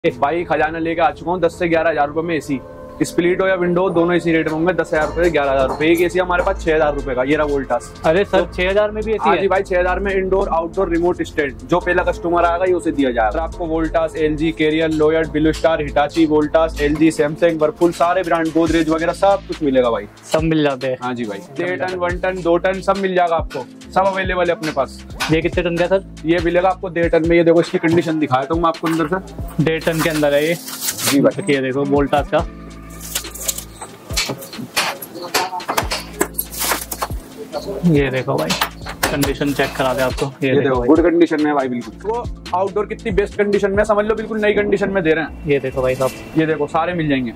भाई खजाना लेके आ चुका हूँ 10 से 11 हजार रुपए में एसी। स्प्लिट हो या विंडो दोनों इसी रेट में होंगे, 10,000 रुपए से 11,000 रुपए। एक एसी हमारे पास 6,000 रुपए का, ये रहा वोल्टास। अरे सर 6,000 में भी एसी है? जी भाई 6,000 में इंडोर आउटडोर रिमोट स्टैंड, जो पहला कस्टमर आएगा ये उसे दिया जाएगा। आपको Voltas, LG, Carrier, Lloyd, Blue Star, Hitachi, Voltas, LG, Samsung, Whirlpool सारे ब्रांड, गोदरेज वगैरह सब कुछ मिलेगा भाई। सब मिल जाते हैं? हाँ जी भाई, 1.5 टन 1 टन 2 टन सब मिल जाएगा आपको, सब अवेलेबल है अपने पास। ये कितने टन का सर? ये मिलेगा आपको 1.5 टन में। ये देखो इसकी कंडीशन दिखाया था मैं आपको अंदर से। 1.5 टन के अंदर है ये? जी भाई, ये देखो वोल्टास का। ये देखो भाई कंडीशन चेक करा दे आपको। ये देखो गुड कंडीशन में भाई, बिल्कुल। वो आउटडोर कितनी बेस्ट कंडीशन में, समझ लो बिल्कुल नई कंडीशन में दे रहे हैं। ये देखो भाई साहब, ये देखो सारे मिल जाएंगे।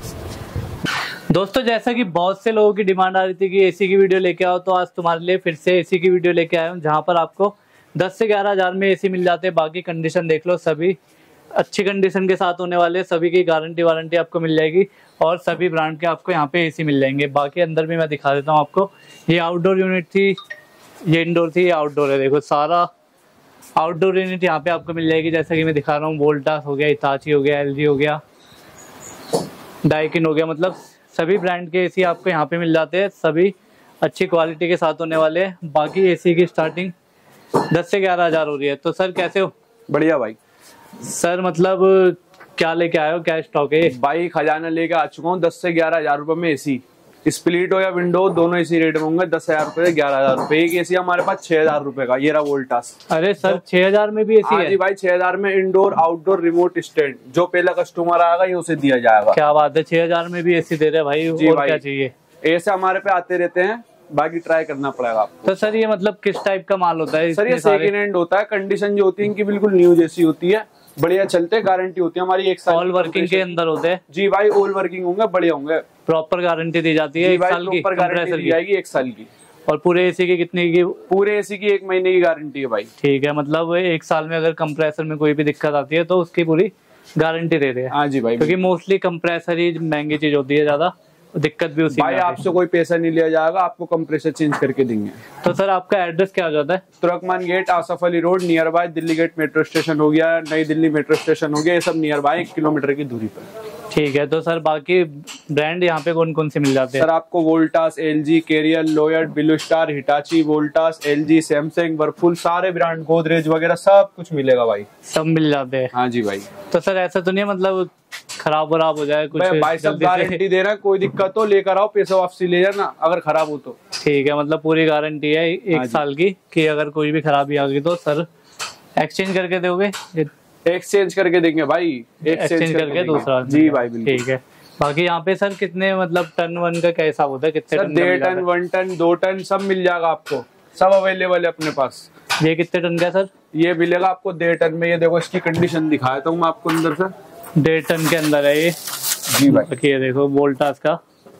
दोस्तों जैसा कि बहुत से लोगों की डिमांड आ रही थी कि एसी की वीडियो लेके आओ, तो आज तुम्हारे लिए फिर से एसी की वीडियो लेके आया हूँ, जहाँ पर आपको 10 से 11,000 में एसी मिल जाते हैं। बाकी कंडीशन देख लो, सभी अच्छी कंडीशन के साथ होने वाले, सभी की गारंटी वारंटी आपको मिल जाएगी और सभी ब्रांड के आपको यहाँ पे एसी मिल जाएंगे। बाकी अंदर भी मैं दिखा देता हूँ आपको। ये आउटडोर यूनिट थी, ये इंडोर थी, ये आउटडोर है। देखो सारा आउटडोर यूनिट यहाँ पे आपको मिल जाएगी, जैसा कि मैं दिखा रहा हूँ। वोल्टास हो गया, हिताची हो गया, एलजी हो गया, डाइकिन हो गया, मतलब सभी ब्रांड के एसी आपको यहाँ पे मिल जाते हैं। सभी अच्छी क्वालिटी के साथ होने वाले हैं। बाकी एसी की स्टार्टिंग 10 से 11,000 हो रही है। तो सर कैसे हो? बढ़िया भाई। सर मतलब क्या लेके आए हो, क्या स्टॉक है? भाई खजाना लेके आ चुका हूँ 10 से 11,000 रुपए में एसी। स्प्लिट हो या विंडो दोनों इसी रेट में होंगे, 10,000 रुपए से 11,000 रुपए। एक एसी हमारे पास 6,000 रुपए का, ये रहा वोल्टास। अरे सर 6,000 में भी एसी है? जी भाई 6,000 में इंडोर आउटडोर रिमोट स्टैंड, जो पहला कस्टमर आएगा ये उसे दिया जाएगा। क्या बात है, 6,000 में भी एसी दे रहे हैं भाई। जी और भाई, क्या चाहिए? ऐसे हमारे पे आते रहते हैं, बाकी ट्राई करना पड़ेगा आपको। तो सर ये मतलब किस टाइप का माल होता है? सर ये सेकंड हैंड होता है। कंडीशन जो होती है इनकी बिल्कुल न्यू जैसी होती है, बढ़िया चलते, गारंटी होती है हमारी 1 साल। ऑल वर्किंग के अंदर होते हैं? जी भाई ऑल वर्किंग होंगे, बढ़िया होंगे। प्रॉपर गारंटी दी जाती है 1 साल की? गारंटी दी जाएगी 1 साल की। और पूरे एसी की कितने की? पूरे एसी की 1 महीने की गारंटी है भाई। ठीक है, मतलब 1 साल में अगर कंप्रेसर में कोई भी दिक्कत आती है तो उसकी पूरी गारंटी दे रहे हैं। हाँ जी भाई, क्योंकि मोस्टली कंप्रेसर ही महंगी चीज होती है, ज्यादा दिक्कत भी उसी भाई। आपसे कोई पैसा नहीं लिया जाएगा, आपको कंप्रेसर चेंज करके देंगे। तो सर आपका एड्रेस क्या हो जाता है? Turkman gate, Asaf Ali road, near by Delhi gate metro station हो गया, नई दिल्ली मेट्रो स्टेशन हो गया, ये सब नियर बाय 1 किलोमीटर की दूरी पर। ठीक है। तो सर बाकी ब्रांड यहाँ पे कौन कौन से मिल जाते हैं? सर आपको Voltas, LG, Carrier, Lloyd, Blue Star, Hitachi, Voltas, LG, Samsung, Whirlpool सारे ब्रांड, गोदरेज वगैरह सब कुछ मिलेगा भाई। सब मिल जाते हैं? हाँ जी भाई। तो सर ऐसा तो नहीं मतलब खराब वराब हो जाए कुछ? भाई सब गारंटी दे रहा है, कोई दिक्कत हो लेकर आओ, पैसा वापसी ले जाना अगर खराब हो तो। ठीक है, मतलब पूरी गारंटी है 1 साल की, कि अगर कोई भी खराबी आ गई तो सर एक्सचेंज करके दोगे? एक्सचेंज करके देंगे भाई, एक्सचेंज करके दूसरा। जी भाई बिल्कुल। ठीक है। बाकी यहाँ पे सर कितने मतलब टन वन का क्या हिसाब होता है? कितने टन? 1.5 टन 1 टन 2 टन सब मिल जाएगा आपको, सब अवेलेबल है अपने पास। ये कितने टन का है सर? ये मिलेगा आपको 1.5 टन में। ये देखो इसकी कंडीशन दिखाया था मैं आपको अंदर से। 1.5 टन के अंदर है ये? जी भाई। ये देखो वोल्टास का।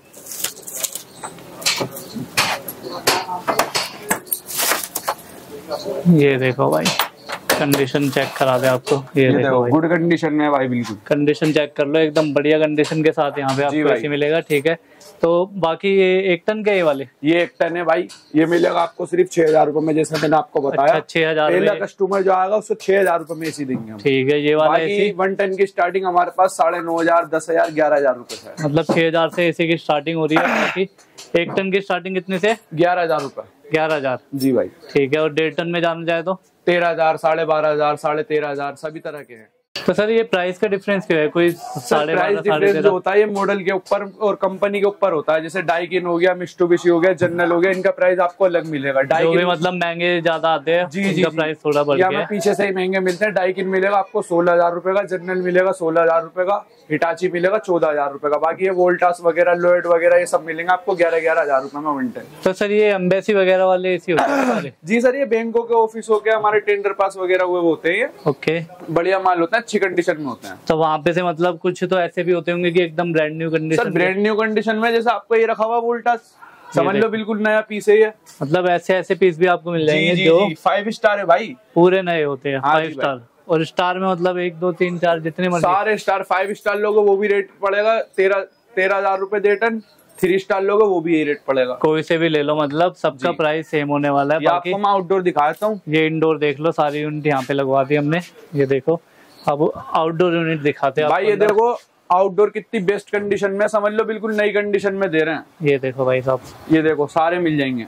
ये देखो भाई कंडीशन चेक करा दे आपको। ये देखो गुड कंडीशन में भाई, बिल्कुल कंडीशन चेक कर लो, एकदम बढ़िया कंडीशन के साथ यहाँ पे आपको एसी मिलेगा। ठीक है। तो बाकी ये 1 टन के ये वाले? ये 1 टन है भाई। ये मिलेगा आपको सिर्फ 6,000 रुपए में, जैसे मैंने आपको बताया। अच्छा 6,000? पहला कस्टमर जो आएगा उसको 6,000 रुपए में एसी देंगे हम। ठीक है। ये वाला एसी 1 टन की स्टार्टिंग हमारे पास 9,500, 10,000, 11,000 रुपए से, मतलब 6,000 से एसी की स्टार्टिंग हो रही है। बाकी 1 टन की स्टार्टिंग कितने से? 11,000 रुपए। 11,000? जी भाई। ठीक है। और 1.5 टन में जाना जाए तो 13,000, 12,500, 13,500 सभी तरह के हैं। तो सर ये प्राइस का डिफरेंस क्या है? कोई 12,500, प्राइस डिफरेंस जो होता है ये मॉडल के ऊपर और कंपनी के ऊपर होता है। जैसे डाइकिन हो गया, मित्सुबिशी हो गया, जनरल हो गया, इनका प्राइस आपको अलग मिलेगा। डाइकिन भी मतलब महंगे ज्यादा आते हैं? जी जी, प्राइस थोड़ा बढ़ गया है। पीछे से ही महंगे मिलते हैं। डाइकिन मिलेगा आपको 16,000 रुपए का, जनरल मिलेगा 16,000 रुपए का, हिटाची मिलेगा 14,000 रुपए का। बाकी ये वोल्टास वगैरह, लोयड वगैरह ये सब मिलेंगे आपको 11,000 रुपए में 1 टन। तो सर ये एम्बेसी वगैरह वाले एसी होते हैं? जी सर, ये बैंकों के ऑफिस हो गया, हमारे टेंडर पास वगैरह हुए होते हैं। ओके। बढ़िया माल होता है, अच्छी कंडीशन में होते हैं। तो वहाँ पे से मतलब कुछ तो ऐसे भी होते होंगे कि एकदम brand new condition? Sir brand new condition में, जैसे आपको ये रखा हुआ वोल्टास, समझ लो बिल्कुल नया पीस है ये। मतलब ऐसे पीस भी आपको मिल जाएंगे जी, जो 5 स्टार है भाई, पूरे नए होते हैं? 5 जी स्टार? और स्टार में मतलब 1 2 3 4 जितने मर्जी? सारे स्टार। 5 स्टार लोगो वो भी रेट पड़ेगा 13,000 रुपए 1.5 टन। 3 स्टार लोगो वो भी यही रेट पड़ेगा। कोई से भी ले लो, मतलब सबका प्राइस सेम होने वाला है। बाकी आपको मैं आउटडोर दिखाता हूँ। ये इंडोर देख लो, सारी यूनिट यहाँ पे लगवा दी हमने। ये देखो अब आउटडोर यूनिट दिखाते हैं भाई। ये देखो आउटडोर कितनी बेस्ट कंडीशन में, समझ लो बिल्कुल नई कंडीशन में दे रहे हैं। ये देखो भाई साहब, ये देखो सारे मिल जाएंगे।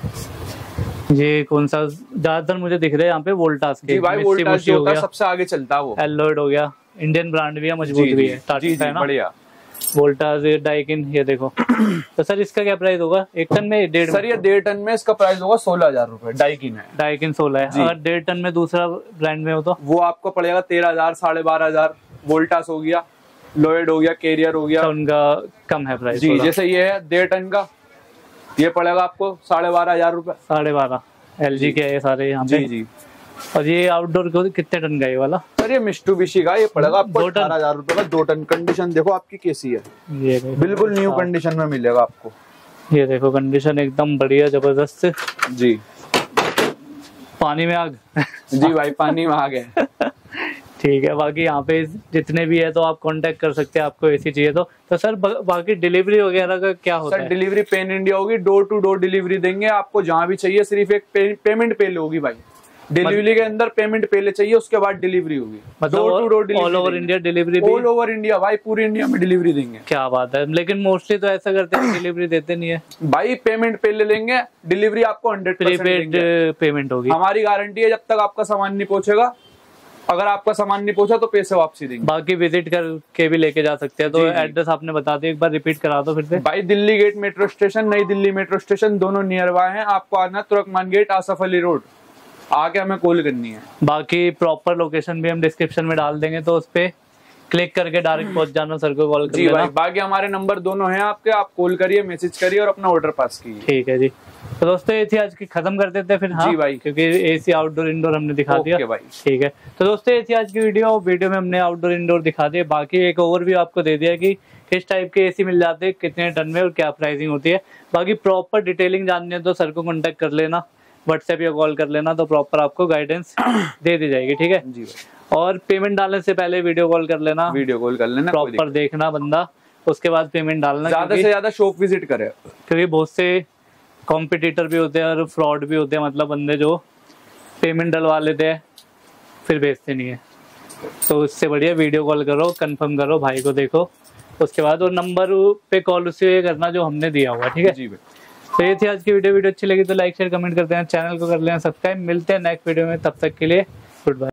ये कौन सा ज्यादातर मुझे दिख रहा है यहाँ पे वोल्टास के। जी भाई, वोल्टास जो होता है सबसे आगे चलता है वो। एलॉयड हो गया, इंडियन ब्रांड भी है, मजबूत भी है, टाटा है ना, बढ़िया। वोल्टास, डाइकिन, ये देखो। तो सर इसका क्या प्राइस होगा? 1 टन में 1.5? सर ये 1.5 टन में इसका प्राइस होगा 16,000 रुपए। डाइकिन है, डाइकिन 16 है। अगर 1.5 टन में दूसरा ब्रांड में हो तो वो आपको पड़ेगा 13,000 12,500। वोल्टास हो गया, लॉयड हो गया, कैरियर हो गया, तो उनका कम है प्राइस जी। जैसे ये है 1.5 टन का, ये पड़ेगा आपको 12,500 रुपए। 12.5 LG के है ये सारे यहाँ पे। जी। और ये आउटडोर को कितने टन का ये वाला? सर ये मित्सुबिशी का, ये पड़ेगा आपको 18,000 रुपए का। 2 टन। कंडीशन देखो आपकी कैसी है, ये बिल्कुल न्यू कंडीशन में मिलेगा आपको। ये देखो कंडीशन एकदम बढ़िया, जबरदस्त जी। पानी में आग। जी भाई, पानी में आ गए। ठीक है, बाकी यहाँ पे जितने भी है तो आप कांटेक्ट कर सकते हैं, आपको ऐसी चाहिए तो सर बाकी डिलीवरी वगैरह का क्या होता है? सर डिलीवरी पैन इंडिया होगी, डोर टू डोर डिलीवरी देंगे आपको जहाँ भी चाहिए। सिर्फ एक पेमेंट पहले होगी भाई, डिलीवरी के अंदर पेमेंट पहले चाहिए, उसके बाद डिलीवरी होगी। Door to door all over India delivery? All over India भाई, पूरी इंडिया में डिलीवरी देंगे। क्या बात है। लेकिन मोस्टली तो ऐसा करते हैं, डिलीवरी देते नहीं है भाई। पेमेंट पहले लेंगे, डिलीवरी आपको 100% प्रीपेड पेमेंट होगी। हमारी गारंटी है, जब तक आपका सामान नहीं पहुंचेगा। अगर आपका सामान नहीं पहुंचा तो पैसे वापसी देंगे। बाकी विजिट करके भी लेके जा सकते हैं। तो एड्रेस आपने बता दिया, एक बार रिपीट करा दो फिर से। भाई दिल्ली गेट मेट्रो स्टेशन, नई दिल्ली मेट्रो स्टेशन, दोनों नियर बाय हैं। आपको आना तुर्कमान गेट, आसफ अली रोड, आके हमें कॉल करनी है। बाकी प्रॉपर लोकेशन भी हम डिस्क्रिप्शन में डाल देंगे, तो उस पे क्लिक करके डायरेक्ट पहुंच जाना, सर को कॉल कर लेना। भाई बाकी हमारे नंबर दोनों हैं आपके, आप कॉल करिए, मैसेज करिए और अपना ऑर्डर पास कीजिए। ठीक है जी। तो दोस्तों ये थी आज की, खत्म कर देते हैं फिर। हाँ जी भाई, क्योंकि एसी आउटडोर इंडोर हमने दिखा दिया भाई। ठीक है, तो दोस्तों ये थी आज की वीडियो में हमने आउटडोर इंडोर दिखा दिया। बाकी एक ओवरव्यू आपको दे दिया कि किस टाइप के एसी मिल जाते हैं, कितने टन में और क्या प्राइसिंग होती है। बाकी प्रॉपर डिटेलिंग जाननी है तो सर को कॉन्टेक्ट कर लेना, व्हाट्सएप या कॉल कर लेना, तो प्रॉपर आपको गाइडेंस दे दी जाएगी। ठीक है जी भाई। और पेमेंट डालने से पहले वीडियो कॉल कर लेना, प्रॉपर देखना बंदा, उसके बाद पेमेंट डालना। ज्यादा से ज्यादा शॉप विजिट करे, क्योंकि बहुत से कॉम्पिटिटर भी होते हैं और फ्रॉड भी होते हैं, मतलब बंदे जो पेमेंट डलवा लेते हैं फिर भेजते नहीं है। तो इससे बढ़िया वीडियो कॉल करो, कंफर्म करो, भाई को देखो, उसके बाद और नंबर पे कॉल उसे करना जो हमने दिया हुआ। ठीक है जी भाई। तो ये थी आज की वीडियो अच्छी लगी तो लाइक शेयर कमेंट करते हैं, चैनल को कर लेना सब्सक्राइब। मिलते हैं नेक्स्ट वीडियो में, तब तक के लिए गुड बाय।